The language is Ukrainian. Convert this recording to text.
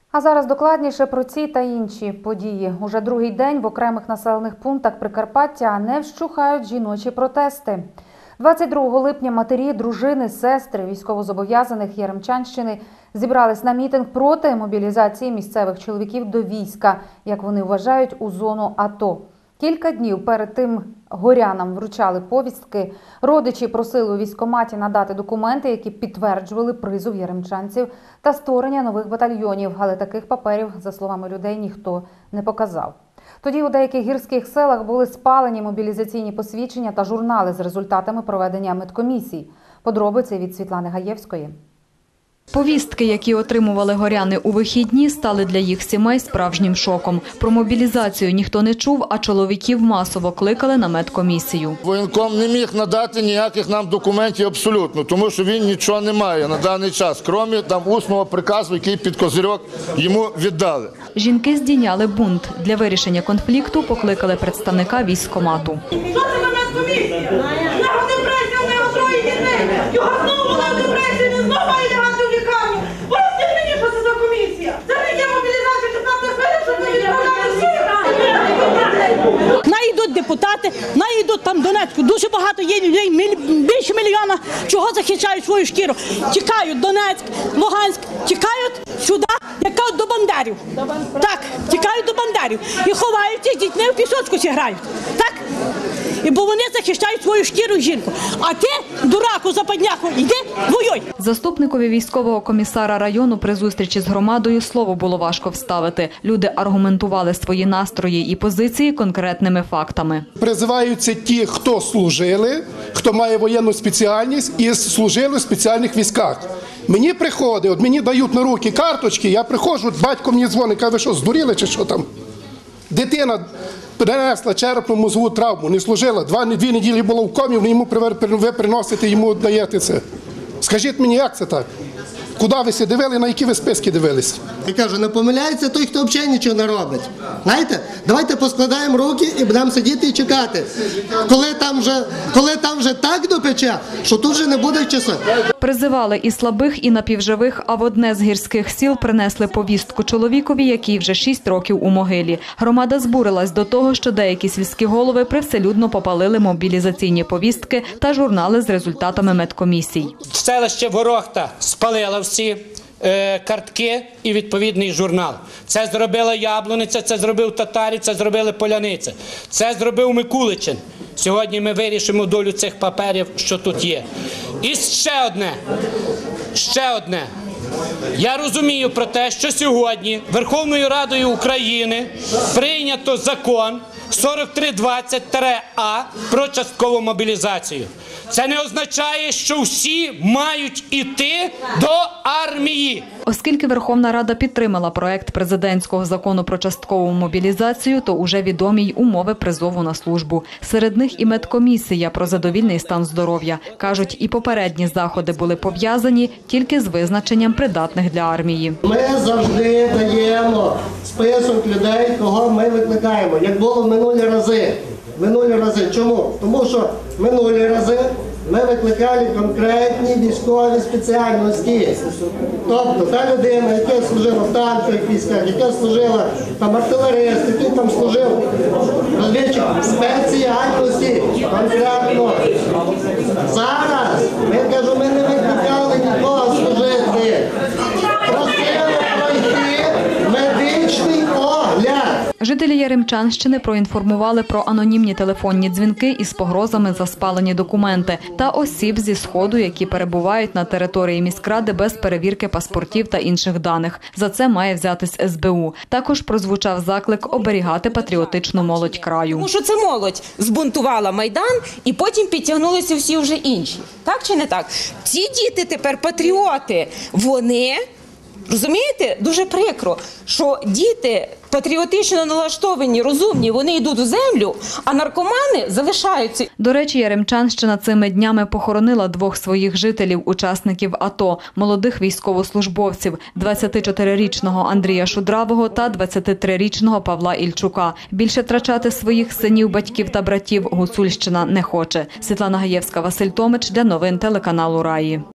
А зараз докладніше про ці та інші події. Уже другий день в окремих населених пунктах Прикарпаття не вщухають жіночі протести. 22 липня матері, дружини, сестри військовозобов'язаних Яремчанщини зібрались на мітинг проти мобілізації місцевих чоловіків до війська, як вони вважають, у зону АТО. Кілька днів перед тим горянам вручали повістки. Родичі просили у військкоматі надати документи, які підтверджували призов яремчанців та створення нових батальйонів. Але таких паперів, за словами людей, ніхто не показав. Тоді у деяких гірських селах були спалені мобілізаційні посвідчення та журнали з результатами проведення медкомісій. Подробиці від Світлани Гаєвської. Повістки, які отримували горяни у вихідні, стали для їх сімей справжнім шоком. Про мобілізацію ніхто не чув, а чоловіків масово кликали на медкомісію. Воєнком не міг надати ніяких нам документів абсолютно, тому що він нічого не має на даний час, крім усного приказу, який під козирьок йому віддали. Жінки здійняли бунт. Для вирішення конфлікту покликали представника військкомату. Що це за медкомісія? Його депресія, в нього троє дітей. Його знову була депресія, він знову має лягати в лікарню. Поясніть мені, що це за комісія? Це не є мобілізація 15 хвилин, щоб ми відправляли всіх. Найдуть депутати, найдуть там Донецьку. Дуже багато є людей, більше мільйона, чого захищають свою шкіру. Тікають Донецьк, Луганськ, тікають сюди, як кажуть, до бандерів. Так, тікають до бандерів. І ховаються з дітьми в пісочку грають. Так? І бо вони захищають свою шкіру і жінку. А ти, дураку, западняку, йди, воюй. Заступникові військового комісара району при зустрічі з громадою слово було важко вставити. Люди аргументували свої настрої і позиції конкретними фактами. Призиваються ті, хто служили, хто має воєнну спеціальність і служили в спеціальних військах. Мені приходить, от мені дають на руки карточки, я приходжу, батько мені дзвонить, каже, ви що, здуріли чи що там? Дитина перенесла черепно-мозгову травму, не служила, дві неділі було в комі, ви приносите, йому даєте це. Скажіть мені, як це так? Куди ви всі дивили, на які ви списки дивились? Я кажу, не помиляється той, хто взагалі нічого не робить. Знаєте, давайте поскладаємо руки і будемо сидіти і чекати. Коли там вже так допече, що тут вже не буде часу. Призивали і слабих, і напівживих, а в одне з гірських сіл принесли повістку чоловікові, який вже 6 років у могилі. Громада збурилась до того, що деякі сільські голови привселюдно попалили мобілізаційні повістки та журнали з результатами медкомісій. Селище Ворохта спалило всі картки і відповідний журнал. Це зробила Яблуниця, це зробив Татарів, це зробили Поляниця. Це зробив Микуличин. Сьогодні ми вирішимо долю цих паперів, що тут є. І ще одне. Я розумію про те, що сьогодні Верховною Радою України прийнято закон 4320-А про часткову мобілізацію. Це не означає, що всі мають іти до армії. Оскільки Верховна Рада підтримала проект президентського закону про часткову мобілізацію, то уже відомі й умови призову на службу. Серед них і медкомісія про задовільний стан здоров'я. Кажуть, і попередні заходи були пов'язані тільки з визначенням придатних для армії. Ми завжди даємо список людей, кого ми викликаємо, як було в минулі рази. Чому? Тому що минулі рази ми викликали конкретні військові спеціальності. Тобто та людина, яка служила в танкових військах, яка служила там артилерист, який там служив розвідчик спеціальності конкретно. Зараз, ми не викликали нікого служити. Просили пройти медичний огляд. Жителі Яремчанщини проінформували про анонімні телефонні дзвінки із погрозами за спалені документи та осіб зі Сходу, які перебувають на території міськради без перевірки паспортів та інших даних. За це має взятись СБУ. Також прозвучав заклик оберігати патріотичну молодь краю. Тому що це молодь збунтувала Майдан і потім підтягнулися всі вже інші. Так чи не так? Ці діти тепер патріоти. Вони... Розумієте? Дуже прикро, що діти патріотично налаштовані, розумні, вони йдуть у землю, а наркомани залишаються. До речі, Яремчанщина цими днями похоронила 2 своїх жителів, учасників АТО, молодих військовослужбовців – 24-річного Андрія Шудравого та 23-річного Павла Ільчука. Більше втрачати своїх синів, батьків та братів Гуцульщина не хоче. Світлана Гаєвська, Василь Томич для новин телеканалу Раї.